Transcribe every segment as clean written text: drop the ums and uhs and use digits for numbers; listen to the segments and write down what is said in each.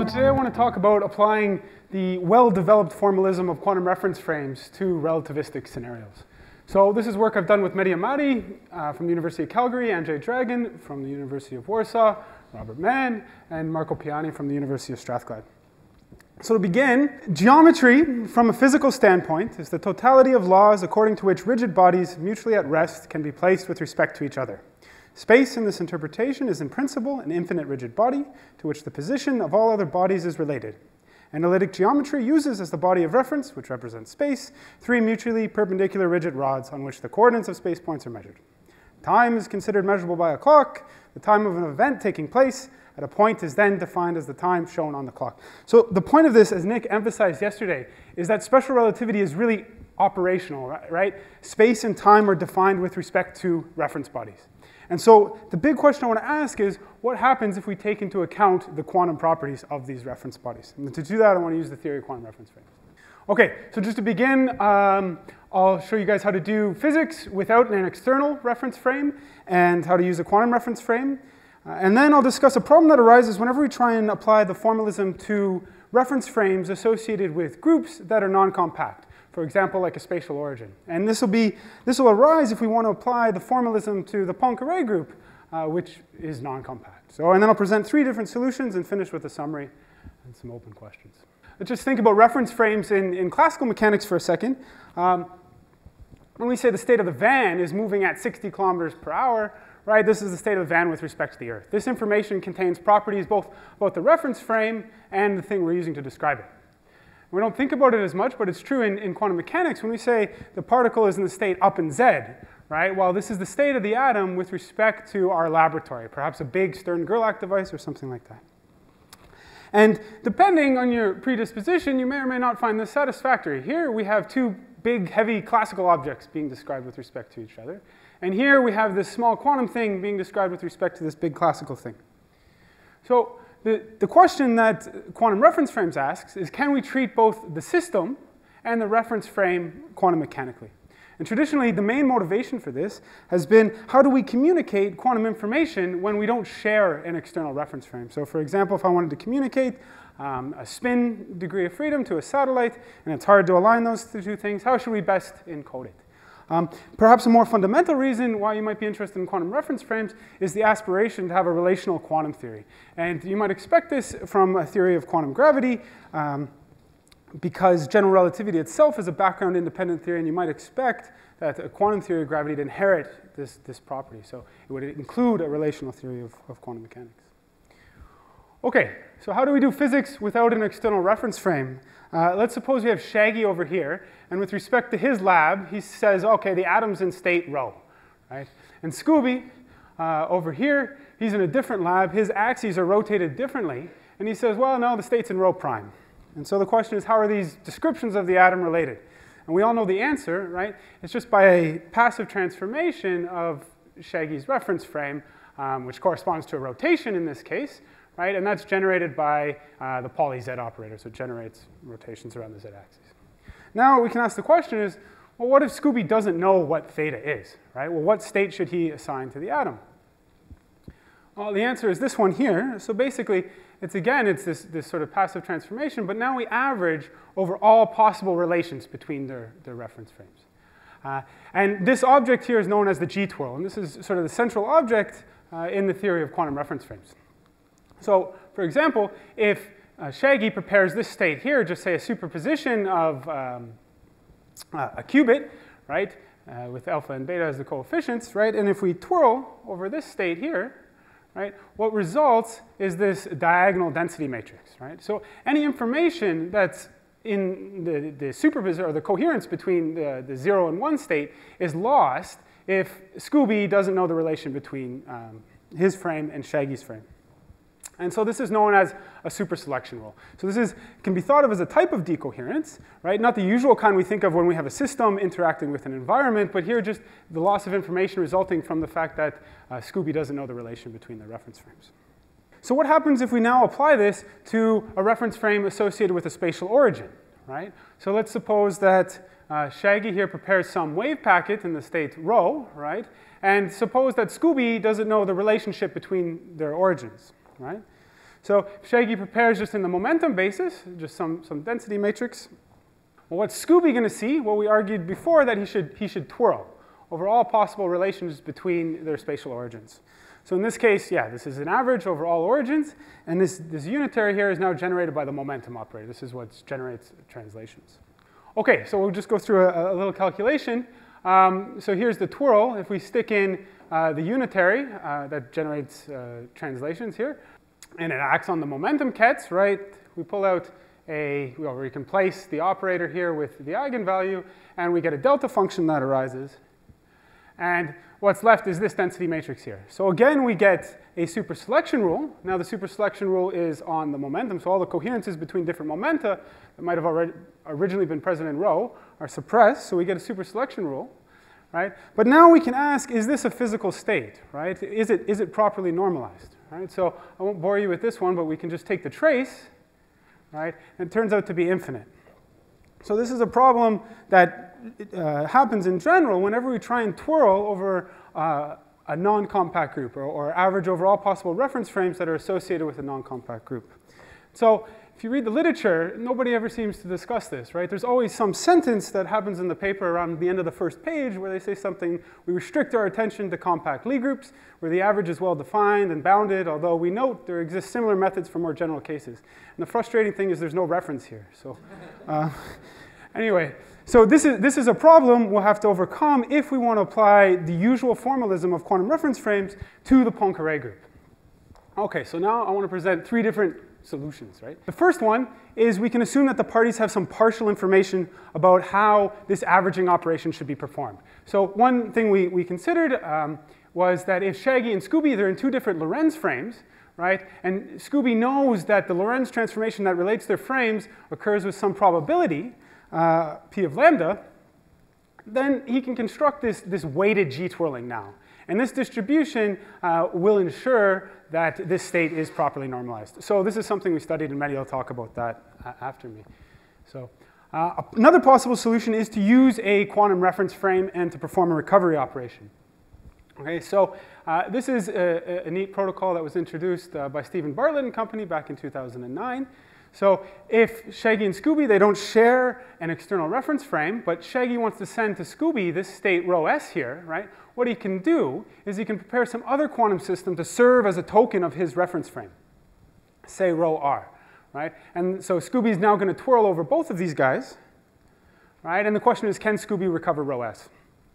today I want to talk about applying the well-developed formalism of quantum reference frames to relativistic scenarios. So this is work I've done with Mehdi Ahmadi from the University of Calgary, Andrzej Dragan from the University of Warsaw, Robert Mann, and Marco Piani from the University of Strathclyde. So to begin, geometry from a physical standpoint is the totality of laws according to which rigid bodies mutually at rest can be placed with respect to each other. Space in this interpretation is in principle an infinite rigid body to which the position of all other bodies is related. Analytic geometry uses as the body of reference, which represents space, three mutually perpendicular rigid rods on which the coordinates of space points are measured. Time is considered measurable by a clock. The time of an event taking place at a point is then defined as the time shown on the clock. So the point of this, as Nick emphasized yesterday, is that special relativity is really operational, right? Space and time are defined with respect to reference bodies. And so the big question I want to ask is, what happens if we take into account the quantum properties of these reference bodies? And to do that, I want to use the theory of quantum reference frames. Okay, so just to begin, I'll show you guys how to do physics without an external reference frame and how to use a quantum reference frame. And then I'll discuss a problem that arises whenever we try and apply the formalism to reference frames associated with groups that are non-compact. For example, like a spatial origin. And this will arise if we want to apply the formalism to the Poincare group, which is non-compact. So, and then I'll present three different solutions and finish with a summary and some open questions. Let's just think about reference frames in classical mechanics for a second. When we say the state of the van is moving at 60 kilometers per hour, right, this is the state of the van with respect to the Earth. This information contains properties both about the reference frame and the thing we're using to describe it. We don't think about it as much, but it's true in quantum mechanics when we say the particle is in the state up in Z, right? Well, this is the state of the atom with respect to our laboratory, perhaps a big Stern-Gerlach device or something like that. And depending on your predisposition, you may or may not find this satisfactory. Here we have two big, heavy classical objects being described with respect to each other. And here we have this small quantum thing being described with respect to this big classical thing. So the question that quantum reference frames asks is, can we treat both the system and the reference frame quantum mechanically? And traditionally, the main motivation for this has been, how do we communicate quantum information when we don't share an external reference frame? So for example, if I wanted to communicate a spin degree of freedom to a satellite, and it's hard to align those two things, how should we best encode it? Perhaps a more fundamental reason why you might be interested in quantum reference frames is the aspiration to have a relational quantum theory. And you might expect this from a theory of quantum gravity, because general relativity itself is a background independent theory, and you might expect that a quantum theory of gravity to inherit this property. So it would include a relational theory of quantum mechanics. Okay, so how do we do physics without an external reference frame? Let's suppose we have Shaggy over here, and with respect to his lab, he says, okay, the atom's in state rho, right? And Scooby, over here, he's in a different lab. His axes are rotated differently, and he says, well, no, the state's in rho prime. And so the question is, how are these descriptions of the atom related? And we all know the answer, right? It's just by a passive transformation of Shaggy's reference frame, which corresponds to a rotation in this case, right? And that's generated by the Pauli Z operator, so it generates rotations around the Z-axis. Now we can ask the question is, well, what if Scooby doesn't know what theta is, right? Well, what state should he assign to the atom? Well, the answer is this one here. So basically, it's this sort of passive transformation, but now we average over all possible relations between their reference frames. And this object here is known as the G-twirl, and this is sort of the central object in the theory of quantum reference frames. So, for example, if Shaggy prepares this state here, just say a superposition of a qubit, right, with alpha and beta as the coefficients, right, and if we twirl over this state here, right, what results is this diagonal density matrix, right? So any information that's in the superposition or the coherence between the 0 and 1 state is lost if Scooby doesn't know the relation between his frame and Shaggy's frame. And so this is known as a superselection rule. So this can be thought of as a type of decoherence, right? Not the usual kind we think of when we have a system interacting with an environment, but here just the loss of information resulting from the fact that Scooby doesn't know the relation between the reference frames. So what happens if we now apply this to a reference frame associated with a spatial origin, right? So let's suppose that Shaggy here prepares some wave packet in the state rho, right? And suppose that Scooby doesn't know the relationship between their origins, right? So Shaggy prepares just in the momentum basis, just some density matrix. Well, what's Scooby going to see? Well, we argued before that he should twirl over all possible relations between their spatial origins. So in this case, yeah, this is an average over all origins, and this unitary here is now generated by the momentum operator. This is what generates translations. Okay, so we'll just go through a little calculation. So here's the twirl. If we stick in the unitary that generates translations here, and it acts on the momentum kets, right? We pull out we can place the operator here with the eigenvalue, and we get a delta function that arises. And what's left is this density matrix here. So again, we get a superselection rule. Now the superselection rule is on the momentum, so all the coherences between different momenta that might have originally been present in rho are suppressed, so we get a superselection rule, right? But now we can ask, is this a physical state, right? Is it properly normalized, right? So I won't bore you with this one, but we can just take the trace, right? And it turns out to be infinite. So this is a problem that happens in general whenever we try and twirl over a non-compact group or average over all possible reference frames that are associated with a non-compact group. So if you read the literature, nobody ever seems to discuss this, right? There's always some sentence that happens in the paper around the end of the first page where they say something, we restrict our attention to compact Lie groups where the average is well defined and bounded, although we note there exist similar methods for more general cases. And the frustrating thing is there's no reference here. So anyway, so this is a problem we'll have to overcome if we want to apply the usual formalism of quantum reference frames to the Poincare group. Okay, so now I want to present three different solutions, right? The first one is we can assume that the parties have some partial information about how this averaging operation should be performed. So one thing we considered was that if Shaggy and Scooby, they're in two different Lorentz frames, right? And Scooby knows that the Lorentz transformation that relates their frames occurs with some probability, P of lambda, then he can construct this weighted G-twirling now. And this distribution will ensure that this state is properly normalized. So this is something we studied, and Mehdi will talk about that after me. So another possible solution is to use a quantum reference frame and to perform a recovery operation. Okay, so this is a neat protocol that was introduced by Stephen Bartlett and company back in 2009. So if Shaggy and Scooby, they don't share an external reference frame, but Shaggy wants to send to Scooby this state rho s here, right? What he can do is he can prepare some other quantum system to serve as a token of his reference frame, say rho r, right? And so Scooby's now going to twirl over both of these guys, right? And the question is, can Scooby recover rho s?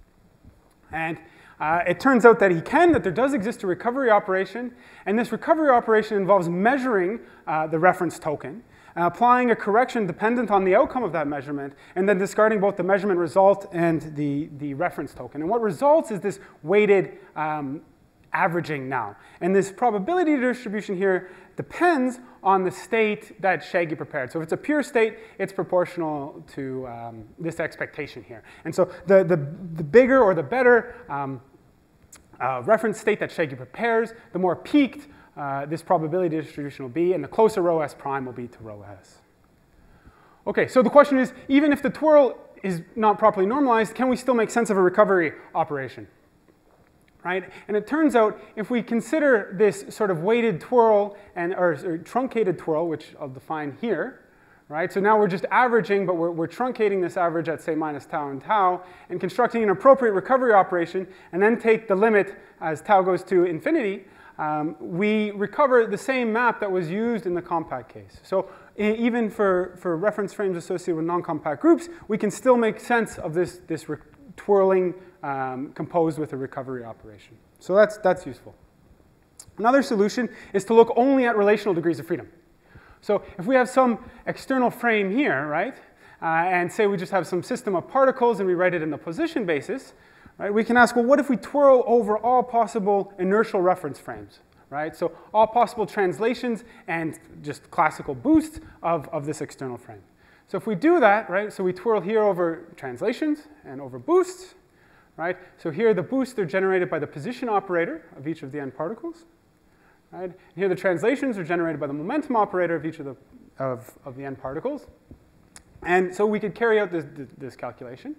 And it turns out that he can, that there does exist a recovery operation, and this recovery operation involves measuring the reference token, applying a correction dependent on the outcome of that measurement, and then discarding both the measurement result and the reference token. And what results is this weighted averaging now. And this probability distribution here depends on the state that Shaggy prepared. So if it's a pure state, it's proportional to this expectation here. And so the bigger or the better reference state that Shaggy prepares, the more peaked this probability distribution will be, and the closer rho s prime will be to rho s. Okay, so the question is, even if the twirl is not properly normalized, can we still make sense of a recovery operation? Right? And it turns out, if we consider this sort of weighted twirl or truncated twirl, which I'll define here, right? So now we're just averaging, but we're truncating this average at, say, minus tau and tau, and constructing an appropriate recovery operation, and then take the limit as tau goes to infinity, we recover the same map that was used in the compact case. So even for reference frames associated with non-compact groups, we can still make sense of this twirling composed with a recovery operation. So that's useful. Another solution is to look only at relational degrees of freedom. So if we have some external frame here, right, and say we just have some system of particles and we write it in the position basis, right, we can ask, well, what if we twirl over all possible inertial reference frames, right? So all possible translations and just classical boosts of this external frame. So if we do that, right, so we twirl here over translations and over boosts, right? So here the boosts are generated by the position operator of each of the n particles, right? And here the translations are generated by the momentum operator of each of the n particles. And so we could carry out this calculation.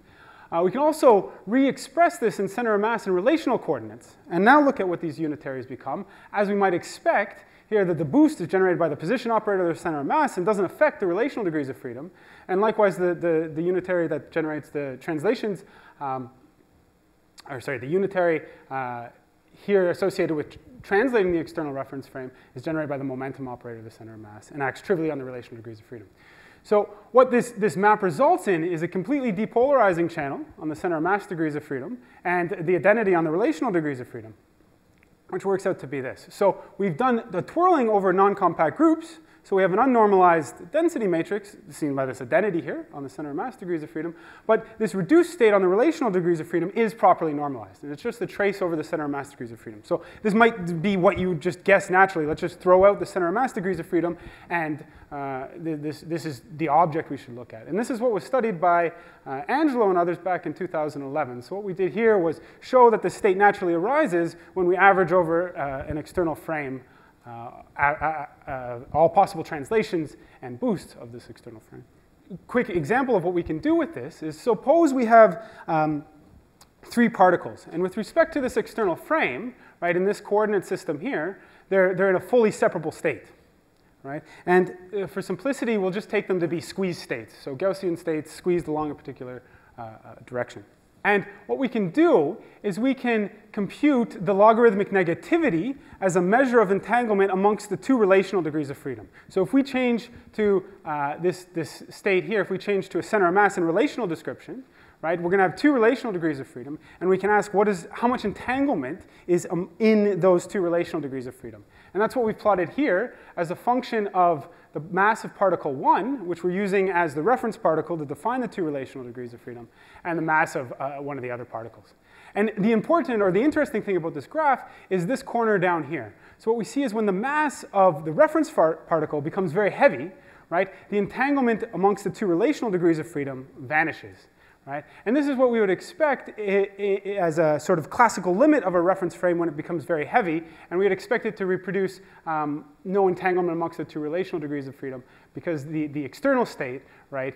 We can also re-express this in center of mass and relational coordinates, and now look at what these unitaries become. As we might expect, here that the boost is generated by the position operator of the center of mass and doesn't affect the relational degrees of freedom. And likewise, the unitary that generates the translations, the unitary here associated with translating the external reference frame is generated by the momentum operator of the center of mass and acts trivially on the relational degrees of freedom. So what this map results in is a completely depolarizing channel on the center of mass degrees of freedom and the identity on the relational degrees of freedom, which works out to be this. So we've done the twirling over non-compact groups. So we have an unnormalized density matrix, seen by this identity here on the center of mass degrees of freedom. But this reduced state on the relational degrees of freedom is properly normalized. And it's just the trace over the center of mass degrees of freedom. So this might be what you just guess naturally. Let's just throw out the center of mass degrees of freedom. And this is the object we should look at. And this is what was studied by Angelo and others back in 2011. So what we did here was show that the state naturally arises when we average over an external frame all possible translations and boosts of this external frame. Quick example of what we can do with this is suppose we have 3 particles. And with respect to this external frame, right, in this coordinate system here, they're in a fully separable state. Right? And for simplicity, we'll just take them to be squeeze states. So Gaussian states squeezed along a particular direction. And what we can do is we can compute the logarithmic negativity as a measure of entanglement amongst the 2 relational degrees of freedom. So if we change to this state here, if we change to a center of mass and relational description, right, we're going to have 2 relational degrees of freedom, and we can ask how much entanglement is in those 2 relational degrees of freedom. And that's what we've plotted here as a function of the mass of particle 1, which we're using as the reference particle to define the 2 relational degrees of freedom, and the mass of one of the other particles. And the important or the interesting thing about this graph is this corner down here. So what we see is when the mass of the reference particle becomes very heavy, right, the entanglement amongst the 2 relational degrees of freedom vanishes. Right? And this is what we would expect as a sort of classical limit of a reference frame when it becomes very heavy, and we would expect it to reproduce no entanglement amongst the 2 relational degrees of freedom, because the external state, right,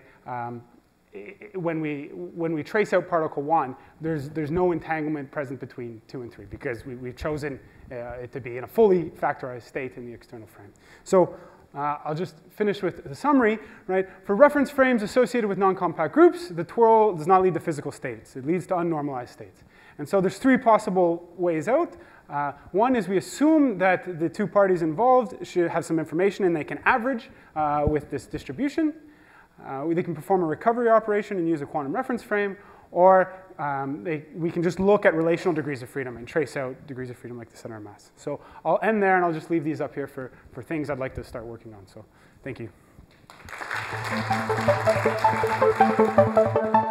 when we trace out particle 1, there's no entanglement present between 2 and 3, because we've chosen it to be in a fully factorized state in the external frame. So I'll just finish with the summary, right? For reference frames associated with non-compact groups, the twirl does not lead to physical states. It leads to unnormalized states. And so there's 3 possible ways out. One is we assume that the 2 parties involved should have some information and they can average with this distribution. They can perform a recovery operation and use a quantum reference frame, or we can just look at relational degrees of freedom and trace out degrees of freedom like the center of mass. So I'll end there, and I'll just leave these up here for things I'd like to start working on. So thank you.